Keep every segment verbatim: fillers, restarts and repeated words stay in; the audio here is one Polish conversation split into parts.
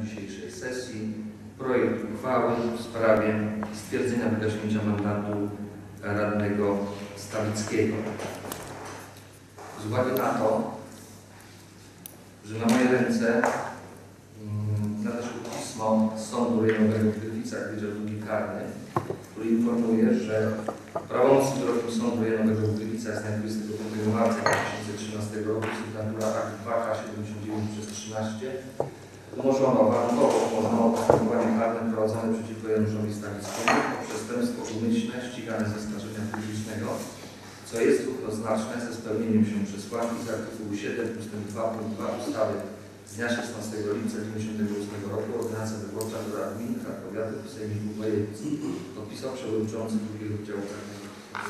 dzisiejszej sesji projekt uchwały w sprawie stwierdzenia wygaśnięcia mandatu radnego Stawickiego. Z uwagi na to, że na moje ręce nadeszło pismo z Sądu Rejonowego w Gliwicach, Wydział Długi Karny, który informuje, że prawomocnym wyrokiem Sądu Rejonowego w Gliwicach z dnia dwudziestego piątego marca dwa tysiące trzynastego roku sygnatura akt dwa K siedemdziesiąt dziewięć przez trzynaście umorzono warunkowo umorzono postępowanie karne prowadzone przeciwko Januszowi Stawickiemu o przestępstwo umyślne ścigane ze skażenia publicznego, co jest równoznaczne ze spełnieniem się przesłanki z artykułu siedem ust. dwa punkt dwa ustawy z dnia szesnastego lipca dziewięćdziesiątego ósmego roku Ordynacja Wyborcza do Rad Gmin, Powiatów i Sejmików Województw podpisał przewodniczący drugiego Wydziału Karnego.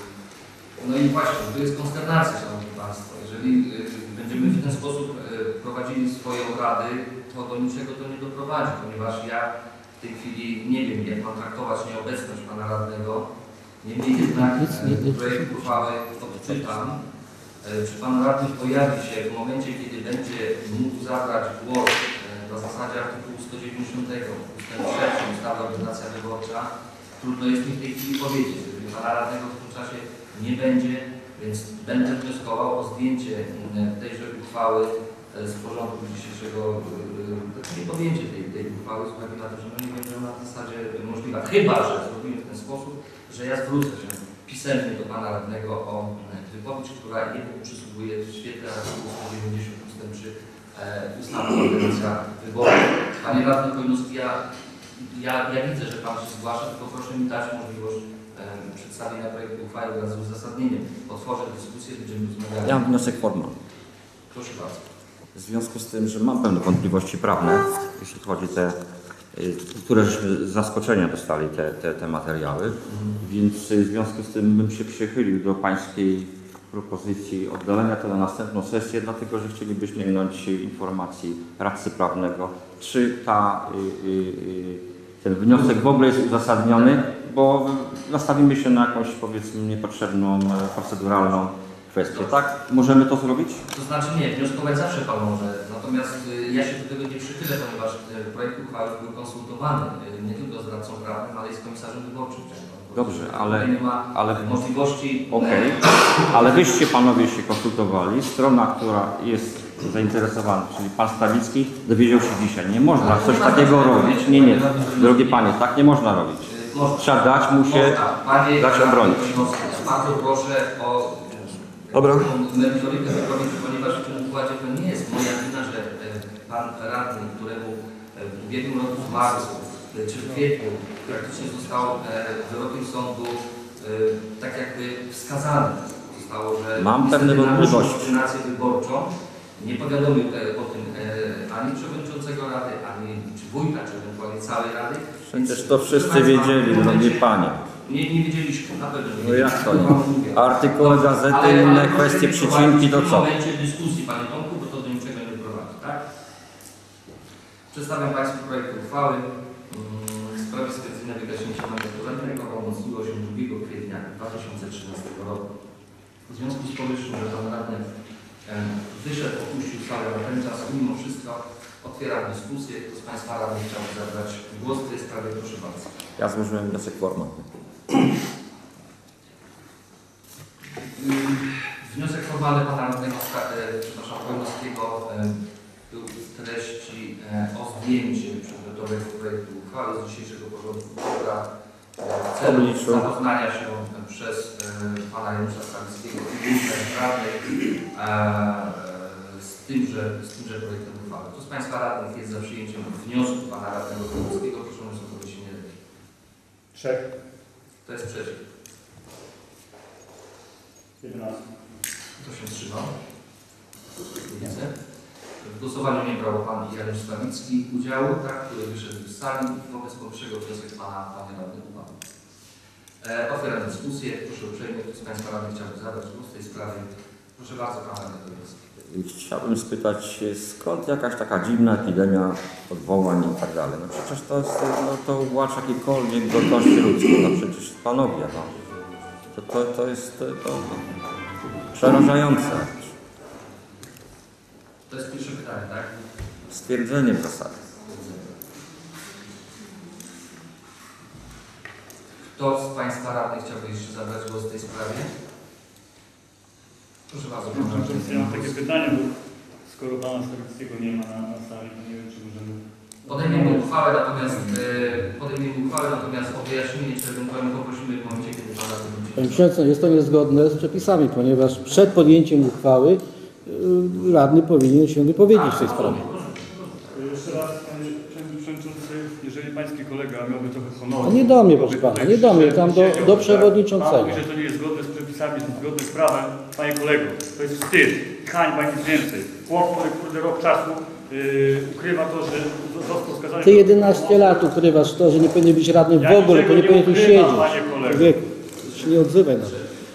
No i właśnie, to jest konsternacja, Szanowni Państwo. Jeżeli y, będziemy w ten sposób y, prowadzili swoje obrady, to do niczego to nie doprowadzi, ponieważ ja w tej chwili nie wiem, jak mam traktować nieobecność Pana Radnego. Niemniej jednak y, projekt uchwały odczytam. Czy Pan Radny pojawi się w momencie, kiedy będzie mógł zabrać głos na zasadzie artykułu sto dziewięćdziesiątego ustęp trzeci ustawy Ordynacja Wyborcza? Trudno jest mi w tej chwili powiedzieć. Jeżeli Pana Radnego w tym czasie nie będzie, więc będę wnioskował o zdjęcie tejże uchwały z porządku dzisiejszego, nie podjęcie tej, tej uchwały z uwagi na to, że no nie będzie ona w zasadzie możliwa. Chyba że zrobimy w ten sposób, że ja zwrócę się pisemnie do Pana Radnego o wypowiedź, która jemu przysługuje w świetle artykułu sto dziewięćdziesiąt ustęp trzy ustawy Ordynacja Wyborcza. Panie Radny Kojnowski, ja, ja, ja widzę, że Pan się zgłasza, tylko proszę mi dać możliwość e, przedstawienia projektu uchwały wraz z uzasadnieniem. Otworzę dyskusję, będziemy rozmawiali. Ja mam wniosek formalny. Proszę bardzo. W związku z tym, że mam pewne wątpliwości prawne, jeśli chodzi o te, które żeśmy z zaskoczenia dostali te, te, te materiały, mhm. więc w związku z tym bym się przychylił do Pańskiej propozycji oddalenia to na następną sesję, dlatego że chcielibyśmy minąć informacji radcy prawnego, czy ta, y, y, ten wniosek w ogóle jest uzasadniony, bo nastawimy się na jakąś, powiedzmy, niepotrzebną, proceduralną kwestię, tak? Możemy to zrobić? To znaczy nie, wnioskować zawsze Pan może, natomiast y, ja się do tego nie przychylę, ponieważ y, projekt uchwały był konsultowany y, nie tylko z radcą prawnym, ale i z komisarzem wyborczym. Dobrze, ale... nie ma ale możliwości... Okej, okay. Ale wyście Panowie się konsultowali, strona, która jest zainteresowana, czyli Pan Stawicki, dowiedział się dzisiaj. Nie można coś takiego robić. Nie, nie, drogie Panie, tak nie można robić. Trzeba dać mu się, dać obronić. Bardzo proszę o Dobra. merytorykę wypowiedzi, ponieważ w tym układzie to nie jest moja wina, że Pan Radny, któremu w ubiegłym roku w marcu czy w kwietniu praktycznie został wyrokiem sądu tak jakby wskazany. Zostało, że mam pewne wątpliwości. Ordynację wyborczą nie powiadomił o tym ani przewodniczącego Rady, ani czy wójta, czy ewentualnie całej Rady. Przecież to wszyscy wiedzieli, drogie Panie. Nie, nie wiedzieliśmy, na pewno nie. No jak to nie? Artykuły gazety, ale, inne kwestie, przycinki, to co? W momencie dyskusji, Panie Tomku, bo to do niczego nie prowadzi, tak? Przedstawiam Państwu projekt uchwały w sprawie stwierdzenia wygaśnięcia mandatu radnego, obowiązywał się drugiego kwietnia dwa tysiące trzynastego roku. W związku z powyższym, że Pan Radny wyszedł, opuścił salę na ten czas, mimo wszystko otwieram dyskusję. Kto z Państwa radnych chciałby zabrać głos w tej sprawie? Proszę bardzo. Ja złożyłem wniosek formalny. Wniosek formalny Pana Radnego przepraszam, Kojnowskiego był w treści o zdjęcie przedmiotowego projektu uchwały z dzisiejszego porządku obrad w celu zapoznania się przez Pana Janusza Stawickiego i Grupy Prawnej z tymże, z tymże projektem uchwały. Kto z Państwa radnych jest za przyjęciem wniosku Pana Radnego Kojnowskiego? Proszę o podniesienie ręki. Trzech. Kto jest przeciw? jedenaście. Kto się wstrzymał? Widzę. W głosowaniu nie brał Pan Janusz Stawicki udziału, tak, który wyszedł z sali. Wobec powyższego wniosek Pana, Panie Radny, upadł. E, otwieram dyskusję. Proszę uprzejmie, kto z Państwa radnych chciałby zabrać głos w tej sprawie. Proszę bardzo, Pan Radny Kojnowski. Chciałbym spytać, skąd jakaś taka dziwna epidemia odwołań i tak dalej. No przecież to jest, no to uwłacza jakiejkolwiek godności ludzkiej. No przecież Panowie, no. To, to, to jest to, to przerażające. To jest pierwsze pytanie, tak? Stwierdzenie w zasadzie. Kto z Państwa radnych chciałby jeszcze zabrać głos w tej sprawie? Proszę bardzo. Ja mam takie pytanie, bo skoro Pana Stawickiego nie ma na, na sali, to nie wiem, czy możemy... Podejmiemy uchwałę, natomiast e, podejmiemy uchwałę, natomiast o wyjaśnienie, czy ewentualnie poprosimy w momencie, kiedy Pan radny będzie. Panie Przewodniczący, jest to niezgodne z przepisami, ponieważ przed podjęciem uchwały y, radny powinien się wypowiedzieć w tej sprawie. Jeszcze raz, Panie Przewodniczący, jeżeli Pański kolega miałby trochę honoru... No nie do mnie, proszę Pana, nie do mnie, tam do, do przewodniczącego. Pan mówi, że to nie jest zgodne z przepisami, jest zgodne z prawem. Panie kolego, to jest wstyd, hańba, nic więcej. Chłop, który kurde rok czasu yy, ukrywa to, że został skazany... Ty jedenaście lat ukrywasz to, że nie powinien być radnym w Ja ogóle, to nie niczego nie powinien tu ukrywam, siedzieć. panie kolego. Człowieku, się nie odzywaj na to.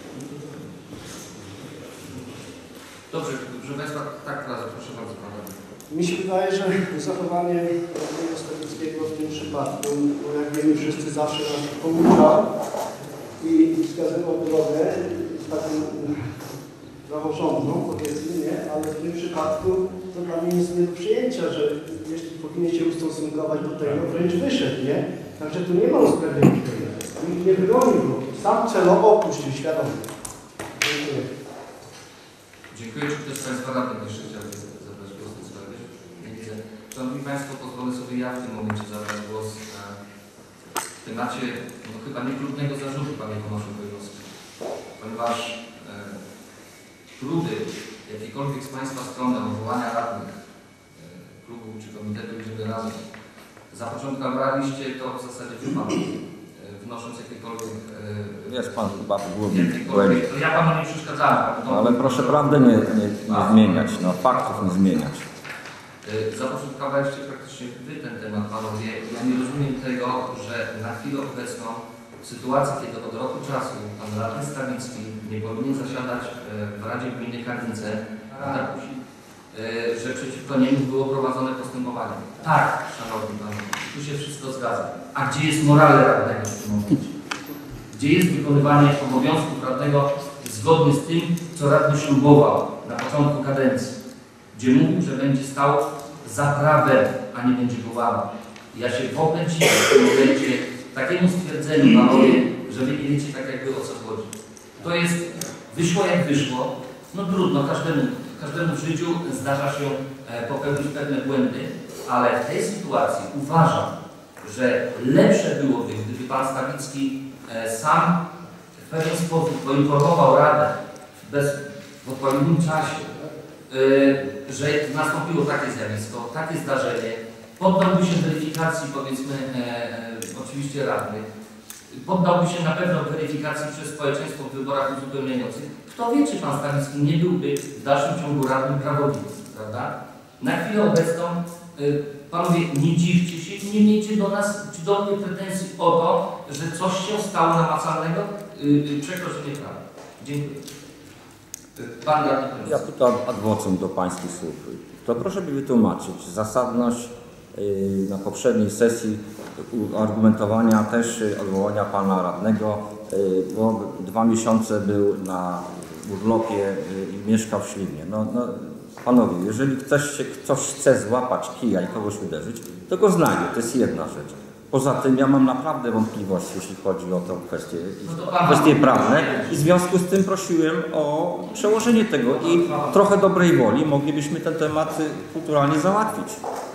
Dobrze, proszę Państwa, tak teraz proszę bardzo Pana. Mi się wydaje, że zachowanie radnego Stawickiego w tym przypadku, bo jak wiemy, wszyscy zawsze nas pouczał i wskazywał drogę taką praworządną, powiedzmy, nie? Ale w tym przypadku to dla mnie jest nie do przyjęcia, że jeśli powinien się ustosunkować do tego, wręcz wyszedł, nie? Także tu nie ma usprawiedliwienia. Nikt nie wygonił go. Sam celowo opuścił świadomie. Dziękuję. Dziękuję. Czy ktoś z Państwa radnych jeszcze chciałby zabrać głos w tej sprawie? Nie widzę. Szanowni Państwo, pozwolę sobie ja w tym momencie zabrać głos w temacie no, chyba niechlubnego zarzutu, Panie Tomaszu Wojewódzki. Ponieważ e, próby jakiejkolwiek z Państwa strony odwołania radnych e, klubu czy komitetu Idziemy Razem zapoczątkowaliście to w zasadzie w Panu, e, wnosząc jakiekolwiek e, Jest Pan chyba w głowie. jakiekolwiek, to ja Panu nie przeszkadzałem. No, ale proszę prawdę nie, nie, nie zmieniać, no faktów nie zmieniać. Zapoczątkowaliście praktycznie Wy ten temat, Panowie. Ja nie rozumiem tego, że na chwilę obecną w sytuacji, kiedy od roku czasu Pan radny Stawicki nie powinien zasiadać w Radzie Gminy Karnice, tak, że przeciwko niemu było prowadzone postępowanie. Tak, Szanowni Panowie, tu się wszystko zgadza. A gdzie jest morale radnego w tym momencie? Gdzie jest wykonywanie obowiązków radnego zgodnie z tym, co radny ślubował na początku kadencji? Gdzie mówił, że będzie stał za prawem, a nie będzie go łamał. Ja się w ogóle dziwię w tym momencie takiemu stwierdzeniu, Panowie, że Wy nie wiecie tak jakby o co chodzi. To jest, wyszło jak wyszło, no trudno, każdemu, każdemu w życiu zdarza się e, popełnić pewne błędy, ale w tej sytuacji uważam, że lepsze byłoby, gdyby Pan Stawicki e, sam w pewien sposób poinformował Radę bez, w odpowiednim czasie, że nastąpiło takie zjawisko, takie zdarzenie, poddałby się weryfikacji, powiedzmy, e, e, oczywiście radnych, poddałby się na pewno weryfikacji przez społeczeństwo w wyborach uzupełniających. Kto wie, czy Pan Stawicki nie byłby w dalszym ciągu radnym prawowitym, prawda? Na chwilę obecną, e, Panowie, nie dziwcie się, nie miejcie do nas, czy do mnie pretensji o to, że coś się stało namacalnego, e, przekroczenie prawa. Dziękuję. Pan radny. Ja tutaj adwocem do Pańskich słów. To proszę mi wytłumaczyć zasadność yy, na poprzedniej sesji argumentowania też yy, odwołania Pana radnego, yy, bo dwa miesiące był na urlopie yy, i mieszkał w Ślinie. No, no, Panowie, jeżeli ktoś, się, ktoś chce złapać kija i kogoś uderzyć, to go znajdzie. To jest jedna rzecz. Poza tym ja mam naprawdę wątpliwości, jeśli chodzi o tę kwestię, kwestie prawne i w związku z tym prosiłem o przełożenie tego i trochę dobrej woli moglibyśmy ten temat kulturalnie załatwić.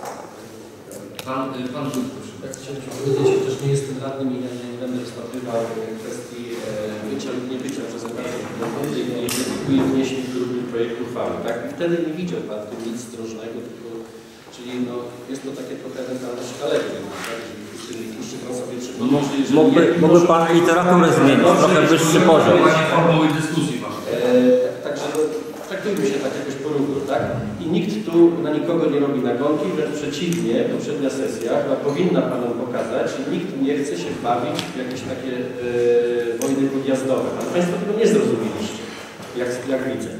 Pan, pan Wójt, proszę. Jak chciałem się powiedzieć, chociaż nie jestem radnym i ja nie będę rozpatrywał kwestii e, bycia lub nie bycia reprezentantów rządzących, jeżeli wnieść drugi projekt uchwały, tak? I wtedy nie widział Pan w tym nic zdrożnego, tylko, czyli no, jest to takie trochę mentalność kalegi, tak? Mógłby, mógłby Pan literaturę zmienić, trochę wyższy poziom. Formuły dyskusji Pan. E, także no, traktujmy się tak jakoś porówno, tak? I nikt tu na nikogo nie robi nagonki, wręcz przeciwnie, poprzednia sesja chyba powinna Panom pokazać, że nikt nie chce się bawić w jakieś takie e, wojny podjazdowe. Ale Państwo tego nie zrozumieliście, jak, jak widzę.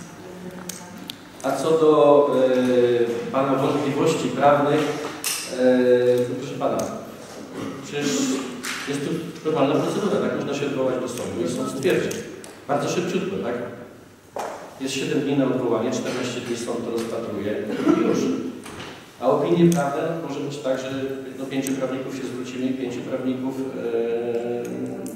A co do e, Pana wątpliwości prawnych, e, proszę Pana, przecież jest to normalna procedura, tak? Można się odwołać do sądu i sąd stwierdzi. Bardzo szybciutko, tak? Jest siedem dni na odwołanie, czternaście dni sąd to rozpatruje i już. A opinie prawne może być tak, że no, pięciu prawników się zwrócimy i pięciu prawników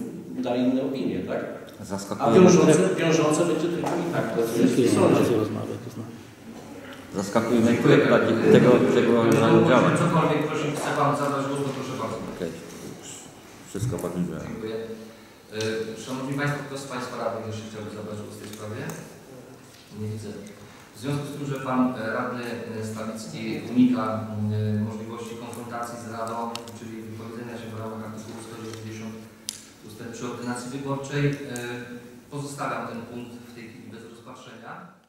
dali inne opinie, tak? A Zaskakuje, wiążące, wiążące będzie tylko i tak, to jest Jakie w sądzie. informacje rozmawia, to znaczy. zaskakuje mnie tego, tego, tego rodzaju działań. Cokolwiek proszę, chce Pan zabrać głos, to proszę bardzo. Okej. Wszystko podniosłem. Dziękuję. Y, Szanowni Państwo, kto z Państwa radnych jeszcze chciałby zabrać głos w tej sprawie? Nie widzę. W związku z tym, że Pan e, Radny e, Stawicki unika e, możliwości konfrontacji z Radą, czyli wypowiedzenia się w ramach artykułu sto dziewięćdziesiąt ustęp przy ordynacji wyborczej, e, pozostawiam ten punkt w tej chwili bez rozpatrzenia.